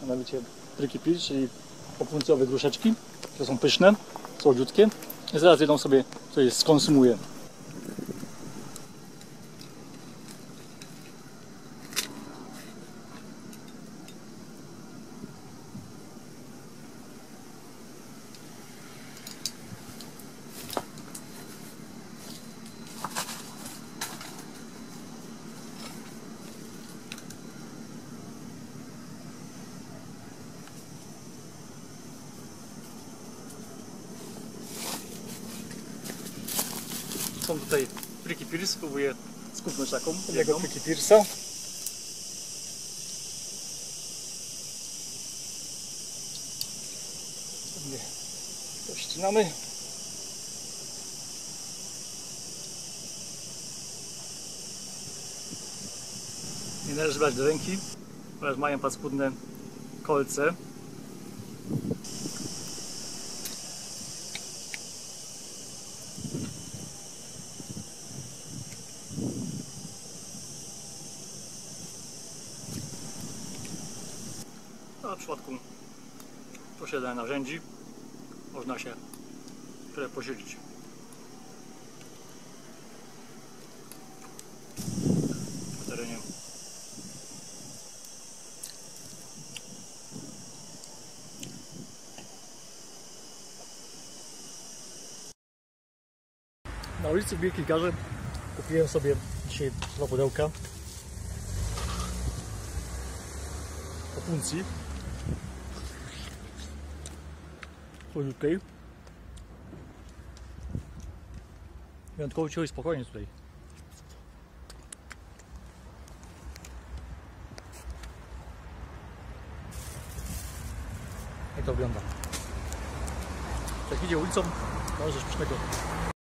mianowicie Tricky Peach, czyli opuncowe gruszeczki, które są pyszne, słodziutkie. I zaraz jedną sobie tutaj skonsumuję. Są tutaj Tricky Pears, spróbuję skupnąć taką jednego Tricky Pearsa. To ścinamy. Nie należy brać do ręki, ponieważ mają paskudne kolce. A w przypadku posiadania narzędzi można się trochę posilić. W terenie. Na ulicy w Wielkiej Garze kupiłem sobie dzisiaj 2 pudełka opuncji słodziutkiej. Wyjątkowo cicho i spokojnie tutaj. Jak to wygląda? Jak idzie ulicą, to może coś pysznego.